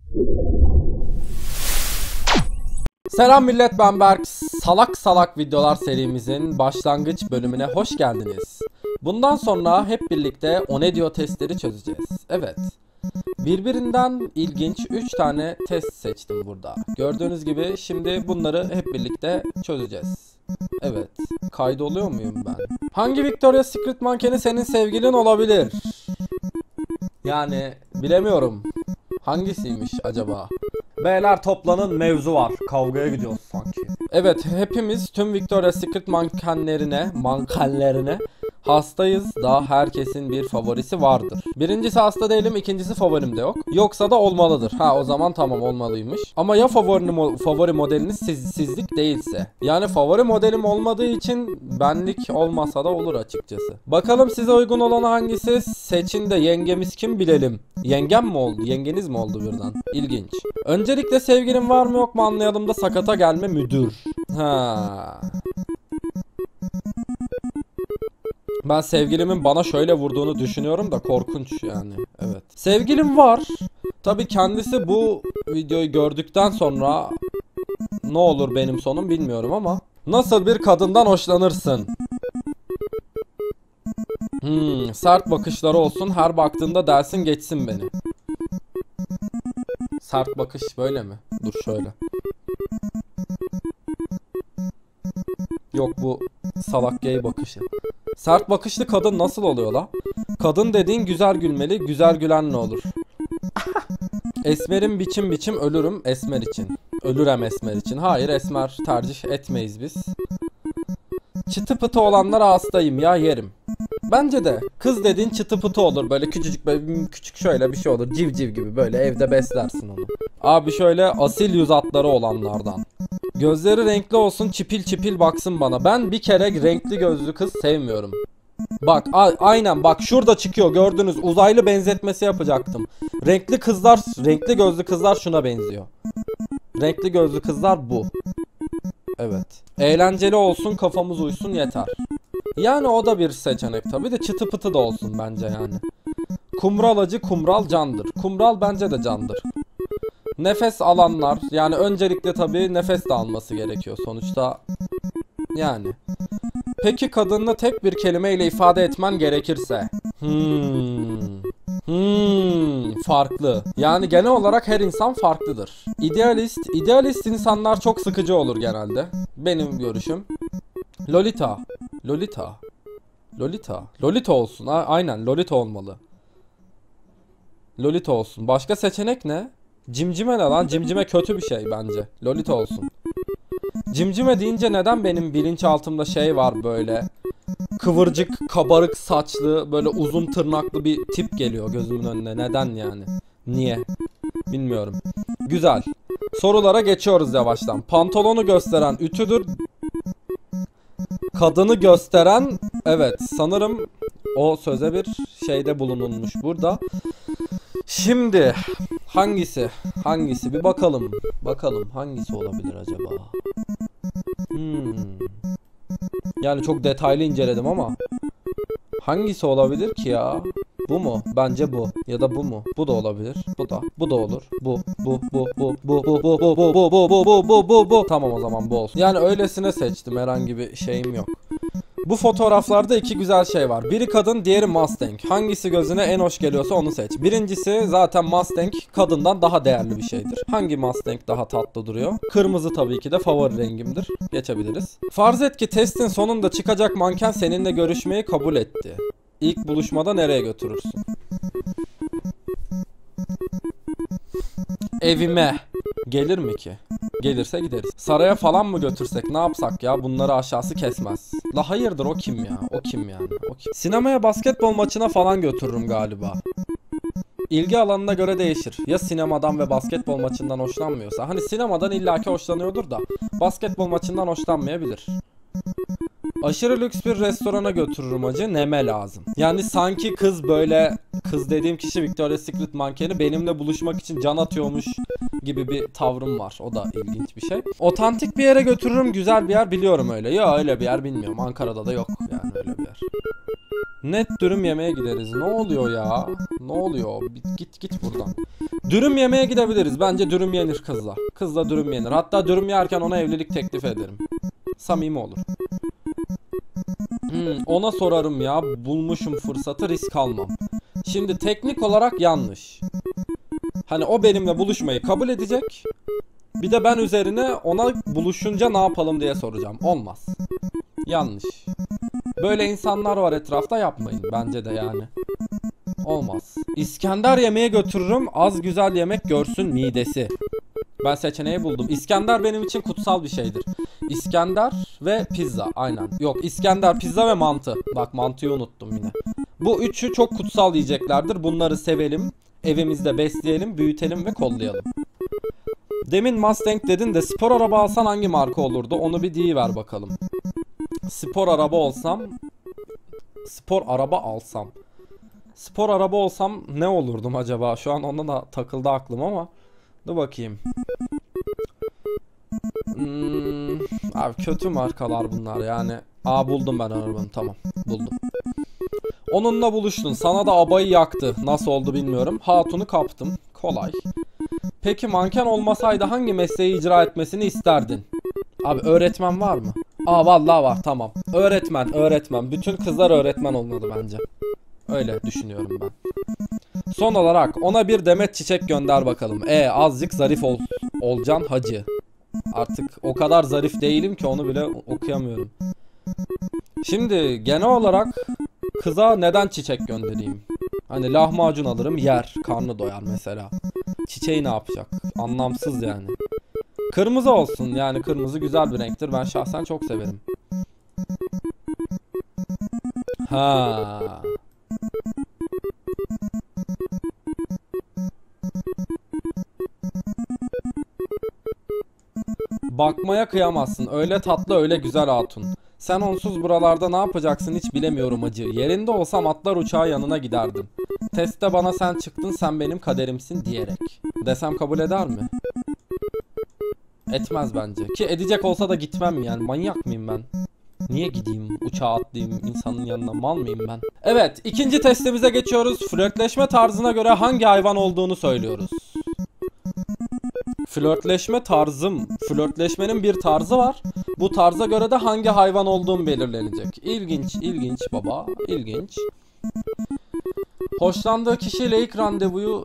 Selam millet, ben Berk. Salak salak videolar serimizin başlangıç bölümüne hoş geldiniz. Bundan sonra hep birlikte O Ne Diyor testleri çözeceğiz. Evet. Birbirinden ilginç 3 tane test seçtim burada. Gördüğünüz gibi şimdi bunları hep birlikte çözeceğiz. Evet. Kaydoluyor muyum ben? Hangi Victoria's Secret mankeni senin sevgilin olabilir? Yani bilemiyorum. Hangisiymiş acaba? Beyler toplanın, mevzu var. Kavgaya gidiyoruz sanki. Evet, hepimiz tüm Victoria's Secret mankenlerine hastayız. Daha herkesin bir favorisi vardır. Birincisi hasta değilim, ikincisi favorim de yok. Yoksa da olmalıdır. Ha, o zaman tamam, olmalıymış. Ama ya favori modeliniz sizlik değilse. Yani favori modelim olmadığı için benlik olmasa da olur açıkçası. Bakalım size uygun olan hangisi? Seçin de yengemiz kim bilelim. Yengem mi oldu? Yengeniz mi oldu birden? İlginç. Öncelikle sevgilim var mı yok mu anlayalım da sakata gelme müdür. Ha. Ben sevgilimin bana şöyle vurduğunu düşünüyorum da korkunç yani. Evet. Sevgilim var. Tabii kendisi bu videoyu gördükten sonra ne olur benim sonum bilmiyorum ama nasıl bir kadından hoşlanırsın? Sert bakışları olsun, her baktığında dersin geçsin beni. Sert bakış böyle mi? Dur şöyle. Yok, bu salak gay bakışı. Sert bakışlı kadın nasıl oluyor la? Kadın dediğin güzel gülmeli, güzel gülen ne olur? Esmerim biçim biçim ölürüm esmer için. Ölürem esmer için. Hayır, esmer tercih etmeyiz biz. Çıtı pıtı olanlara hastayım ya, yerim. Bence de kız dediğin çıtı pıtı olur, böyle küçücük, böyle küçük şöyle bir şey olur, civciv gibi, böyle evde beslersin onu. Abi şöyle asil yüz hatları olanlardan. Gözleri renkli olsun, çipil çipil baksın bana. Ben bir kere renkli gözlü kız sevmiyorum. Bak aynen bak, şurada çıkıyor, gördünüz, uzaylı benzetmesi yapacaktım. Renkli kızlar, renkli gözlü kızlar şuna benziyor. Renkli gözlü kızlar bu. Evet. Eğlenceli olsun, kafamız uysun yeter. Yani o da bir seçenek tabii de çıtı pıtı da olsun bence yani. Kumral acı, kumral candır. Kumral bence de candır. Nefes alanlar, yani öncelikle tabii nefes de alması gerekiyor sonuçta. Yani. Peki kadını tek bir kelimeyle ifade etmen gerekirse? Farklı. Yani genel olarak her insan farklıdır. İdealist insanlar çok sıkıcı olur genelde. Benim görüşüm. Lolita olsun. Aynen, Lolita olmalı. Lolita olsun. Başka seçenek ne? Cimcime ne lan? Cimcime kötü bir şey bence. Lolita olsun. Cimcime deyince neden benim bilinçaltımda şey var, böyle kıvırcık, kabarık saçlı, böyle uzun tırnaklı bir tip geliyor gözümün önüne. Neden yani? Niye? Bilmiyorum. Güzel. Sorulara geçiyoruz yavaştan. Pantolonu gösteren ütüdür. Kadını gösteren, evet, sanırım o söze bir şeyde bulunulmuş burada. Şimdi hangisi bir bakalım hangisi olabilir acaba? Yani çok detaylı inceledim ama hangisi olabilir ki ya? Bu mu? Bence bu. Ya da bu mu? Bu da olabilir. Bu da olur. Bu. Tamam, o zaman bu olsun. Yani öylesine seçtim, herhangi bir şeyim yok. Bu fotoğraflarda iki güzel şey var. Biri kadın, diğeri Mustang. Hangisi gözüne en hoş geliyorsa onu seç. Birincisi zaten Mustang kadından daha değerli bir şeydir. Hangi Mustang daha tatlı duruyor? Kırmızı tabii ki de favori rengimdir. Geçebiliriz. Farz et ki testin sonunda çıkacak manken seninle görüşmeyi kabul etti. İlk buluşmada nereye götürürsün? Evime. Gelir mi ki? Gelirse gideriz. Saraya falan mı götürsek, ne yapsak ya? Bunları aşağısı kesmez. La hayırdır, o kim ya? O kim yani? O kim? Sinemaya, basketbol maçına falan götürürüm galiba. İlgi alanına göre değişir. Ya sinemadan ve basketbol maçından hoşlanmıyorsa. Hani sinemadan illaki hoşlanıyordur da basketbol maçından hoşlanmayabilir. Aşırı lüks bir restorana götürürüm hacı. Neme lazım. Yani sanki kız böyle, kız dediğim kişi Victoria's Secret mankeni, benimle buluşmak için can atıyormuş gibi bir tavrım var. O da ilginç bir şey. Otantik bir yere götürürüm. Güzel bir yer biliyorum öyle. Ya öyle bir yer bilmiyorum. Ankara'da da yok yani öyle bir yer. Net dürüm yemeye gideriz. Ne oluyor ya? Ne oluyor? Git buradan. Dürüm yemeye gidebiliriz. Bence dürüm yenir kızla. Kızla dürüm yenir. Hatta dürüm yerken ona evlilik teklif ederim. Samimi olur. Ona sorarım ya. Bulmuşum fırsatı, risk almam. Şimdi teknik olarak yanlış. Hani o benimle buluşmayı kabul edecek. Bir de ben üzerine ona buluşunca ne yapalım diye soracağım. Olmaz. Yanlış. Böyle insanlar var etrafta, yapmayın. Bence de yani. Olmaz. İskender yemeğe götürürüm. Az güzel yemek görsün midesi. Ben seçeneği buldum. İskender benim için kutsal bir şeydir. İskender ve pizza. Aynen. Yok, İskender, pizza ve mantı. Bak, mantıyı unuttum yine. Bu üçü çok kutsal yiyeceklerdir. Bunları sevelim. Evimizde besleyelim, büyütelim ve kollayalım. Demin Mustang dedin de spor araba alsan hangi marka olurdu? Onu bir deyiver bakalım. Spor araba olsam... Spor araba alsam... Spor araba olsam ne olurdum acaba? Şu an ondan da takıldı aklım ama. Dur bakayım. Abi kötü markalar bunlar yani. Buldum ben arabanı, tamam. Buldum. Onunla buluştun. Sana da abayı yaktı. Nasıl oldu bilmiyorum. Hatunu kaptım. Kolay. Peki manken olmasaydı hangi mesleği icra etmesini isterdin? Abi öğretmen var mı? Vallahi var, tamam. Öğretmen. Bütün kızlar öğretmen olmalı bence. Öyle düşünüyorum ben. Son olarak ona bir demet çiçek gönder bakalım. Azıcık zarif olacaksın hacı. Artık o kadar zarif değilim ki onu bile okuyamıyorum. Şimdi genel olarak kıza neden çiçek göndereyim? Hani lahmacun alırım, yer, karnı doyar mesela. Çiçeği ne yapacak? Anlamsız yani. Kırmızı olsun, yani kırmızı güzel bir renktir. Ben şahsen çok severim. Bakmaya kıyamazsın. Öyle tatlı, öyle güzel hatun. Sen onsuz buralarda ne yapacaksın hiç bilemiyorum acı. Yerinde olsam atlar uçağı yanına giderdim. Testte bana sen çıktın, sen benim kaderimsin diyerek. Desem kabul eder mi? Etmez bence. Ki edecek olsa da gitmem yani. Manyak mıyım ben? Niye gideyim? Uçağa atlayayım insanın yanına, mal mıyım ben? Evet, ikinci testimize geçiyoruz. Flörtleşme tarzına göre hangi hayvan olduğunu söylüyoruz. Flörtleşme tarzım. Flörtleşmenin bir tarzı var. Bu tarza göre de hangi hayvan olduğum belirlenecek. İlginç baba. İlginç. Hoşlandığı kişiyle ilk randevuyu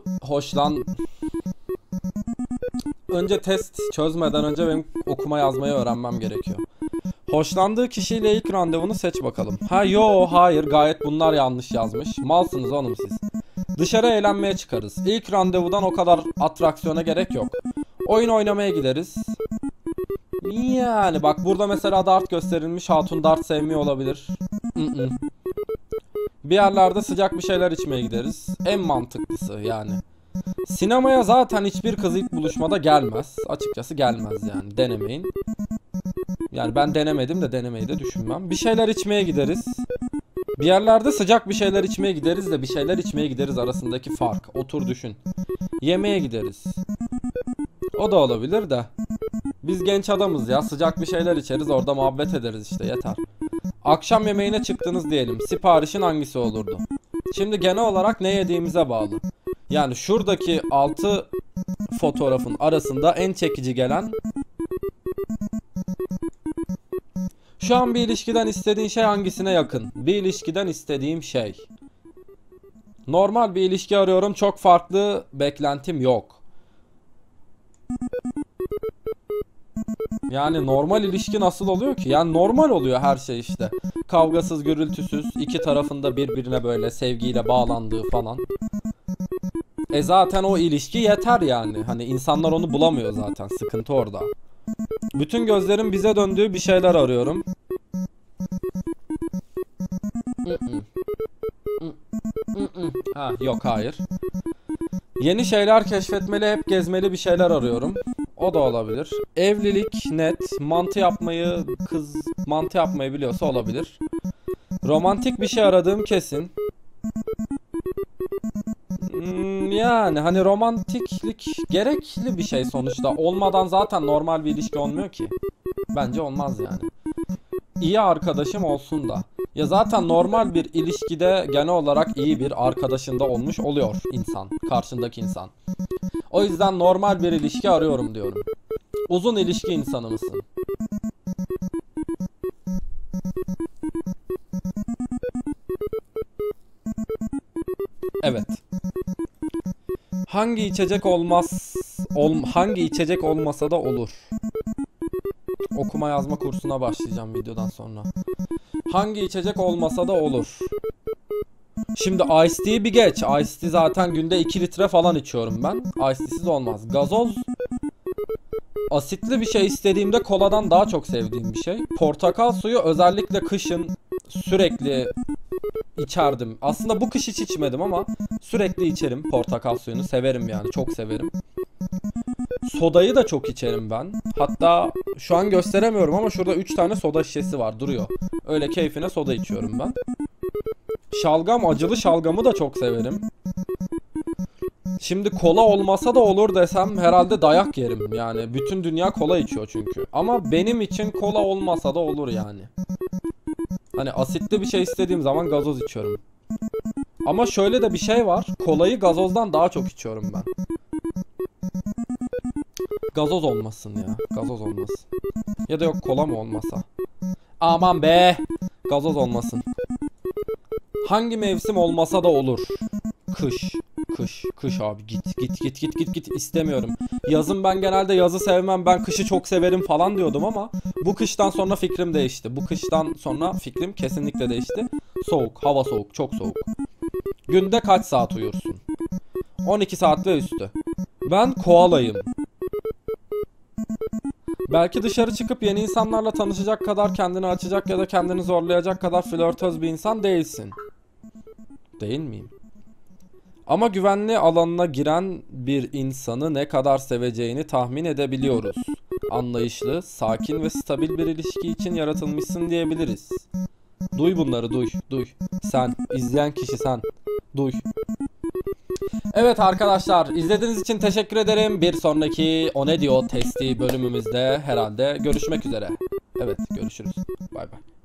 Önce test çözmeden önce benim okuma yazmayı öğrenmem gerekiyor. Hoşlandığı kişiyle ilk randevunu seç bakalım. Hayır, gayet bunlar yanlış yazmış. Malsınız oğlum siz. Dışarı eğlenmeye çıkarız. İlk randevudan o kadar atraksiyona gerek yok. Oyun oynamaya gideriz. Yani bak, burada mesela dart gösterilmiş. Hatun dart sevmiyor olabilir. Bir yerlerde sıcak bir şeyler içmeye gideriz. En mantıklısı yani. Sinemaya zaten hiçbir kız ilk buluşmada gelmez. Açıkçası gelmez yani. Denemeyin. Yani ben denemedim de denemeyi de düşünmem. Bir şeyler içmeye gideriz. Bir yerlerde sıcak bir şeyler içmeye gideriz de bir şeyler içmeye gideriz arasındaki fark. Otur düşün. Yemeğe gideriz. O da olabilir de. Biz genç adamız ya. Sıcak bir şeyler içeriz, orada muhabbet ederiz işte, yeter. Akşam yemeğine çıktınız diyelim. Siparişin hangisi olurdu? Şimdi genel olarak ne yediğimize bağlı. Yani şuradaki 6 fotoğrafın arasında en çekici gelen... Şu an bir ilişkiden istediğin şey hangisine yakın? Bir ilişkiden istediğim şey. Normal bir ilişki arıyorum. Çok farklı beklentim yok. Yani normal ilişki nasıl oluyor ki? Yani normal oluyor her şey işte. Kavgasız, gürültüsüz, iki tarafında birbirine böyle sevgiyle bağlandığı falan. Zaten o ilişki yeter yani. Hani insanlar onu bulamıyor zaten. Sıkıntı orada. Bütün gözlerin bize döndüğü bir şeyler arıyorum. Yok, hayır. Yeni şeyler keşfetmeli, hep gezmeli bir şeyler arıyorum. O da olabilir. Evlilik net. Kız mantı yapmayı biliyorsa olabilir. Romantik bir şey aradığım kesin. Yani hani romantiklik gerekli bir şey sonuçta. Olmadan zaten normal bir ilişki olmuyor ki. Bence olmaz yani. İyi arkadaşım olsun da. Ya zaten normal bir ilişkide genel olarak iyi bir arkadaşında olmuş oluyor insan. Karşındaki insan. O yüzden normal bir ilişki arıyorum diyorum. Uzun ilişki insanı mısın? Evet. Hangi içecek olmasa da olur. Okuma yazma kursuna başlayacağım videodan sonra. Hangi içecek olmasa da olur. Şimdi Ice Tea'yi bir geç. Ice Tea zaten günde 2 litre falan içiyorum ben. Ice Tea'siz olmaz. Gazoz asitli bir şey istediğimde koladan daha çok sevdiğim bir şey. Portakal suyu özellikle kışın sürekli içerdim. Aslında bu kış hiç içmedim ama sürekli içerim portakal suyunu. Severim yani, çok severim. Sodayı da çok içerim ben. Hatta şu an gösteremiyorum ama şurada 3 tane soda şişesi var, duruyor. Öyle keyfine soda içiyorum ben. Şalgam, acılı şalgamı da çok severim. Şimdi kola olmasa da olur desem herhalde dayak yerim. Yani bütün dünya kola içiyor çünkü. Ama benim için kola olmasa da olur yani. Hani asitli bir şey istediğim zaman gazoz içiyorum. Ama şöyle de bir şey var. Kolayı gazozdan daha çok içiyorum ben. Gazoz olmasın ya. Gazoz olmasın. Ya da yok, kola mı olmasa? Aman be. Gazoz olmasın. Hangi mevsim olmasa da olur? Kış. Kış abi, git istemiyorum. Yazın ben genelde yazı sevmem, ben kışı çok severim falan diyordum ama bu kıştan sonra fikrim değişti. Bu kıştan sonra fikrim kesinlikle değişti. Soğuk, hava soğuk, çok soğuk. Günde kaç saat uyursun? 12 saat ve üstü. Ben koalayım. Belki dışarı çıkıp yeni insanlarla tanışacak kadar kendini açacak ya da kendini zorlayacak kadar flörtöz bir insan değilsin. Değil miyim? Ama güvenli alanına giren bir insanı ne kadar seveceğini tahmin edebiliyoruz. Anlayışlı, sakin ve stabil bir ilişki için yaratılmışsın diyebiliriz. Duy bunları, duy. Sen, izleyen kişi sen. Duy. Evet arkadaşlar, izlediğiniz için teşekkür ederim. Bir sonraki O Ne Diyor testi bölümümüzde herhalde görüşmek üzere. Evet, görüşürüz. Bay bay.